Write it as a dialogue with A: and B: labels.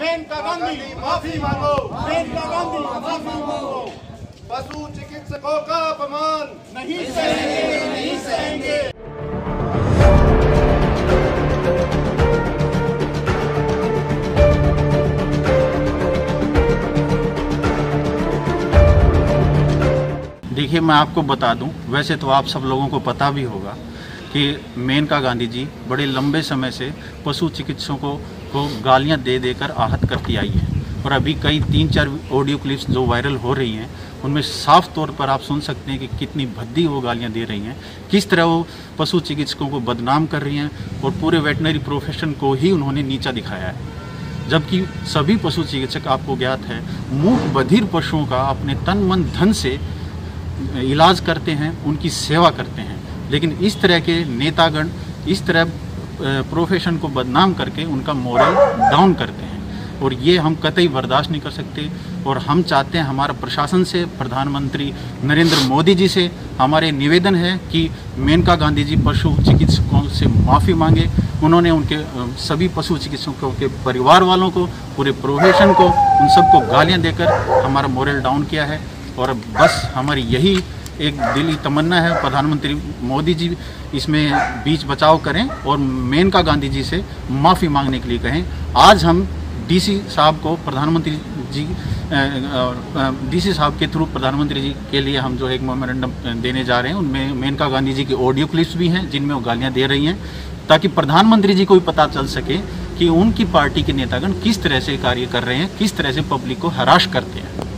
A: मेनका गांधी माफी मांगो, मेनका गांधी माफी मांगो।
B: पशु चिकित्सकों का अपमान
A: नहीं सहेंगे, नहीं सहेंगे।
C: देखिए, मैं आपको बता दूं, वैसे तो आप सब लोगों को पता भी होगा कि मेनका गांधी जी बड़े लंबे समय से पशु चिकित्सकों को गालियां दे देकर आहत करती आई हैं और अभी कई 3-4 ऑडियो क्लिप्स जो वायरल हो रही हैं उनमें साफ तौर पर आप सुन सकते हैं कि कितनी भद्दी वो गालियां दे रही हैं, किस तरह वो पशु चिकित्सकों को बदनाम कर रही हैं और पूरे वेटनरी प्रोफेशन को ही उन्होंने नीचा दिखाया है। जबकि सभी पशु चिकित्सक, आपको ज्ञात है, मूक बधिर पशुओं का अपने तन मन धन से इलाज करते हैं, उनकी सेवा करते हैं, लेकिन इस तरह के नेतागण इस तरह प्रोफेशन को बदनाम करके उनका मोरल डाउन करते हैं और ये हम कतई बर्दाश्त नहीं कर सकते। और हम चाहते हैं, हमारा प्रशासन से, प्रधानमंत्री नरेंद्र मोदी जी से हमारे निवेदन है कि मेनका गांधी जी पशु चिकित्सकों से माफ़ी मांगे। उन्होंने उनके सभी पशु चिकित्सकों के परिवार वालों को, पूरे प्रोफेशन को, उन सबको गालियाँ देकर हमारा मोरल डाउन किया है। और बस हमारी यही एक दिली तमन्ना है, प्रधानमंत्री मोदी जी इसमें बीच बचाव करें और मेनका गांधी जी से माफ़ी मांगने के लिए कहें। आज हम डीसी साहब को प्रधानमंत्री जी डीसी साहब के थ्रू प्रधानमंत्री जी के लिए हम जो एक मेमोरेंडम देने जा रहे हैं, उनमें मेनका गांधी जी के ऑडियो क्लिप्स भी हैं जिनमें वो गालियाँ दे रही हैं, ताकि प्रधानमंत्री जी को भी पता चल सके कि उनकी पार्टी के नेतागण किस तरह से कार्य कर रहे हैं, किस तरह से पब्लिक को हराश करते हैं।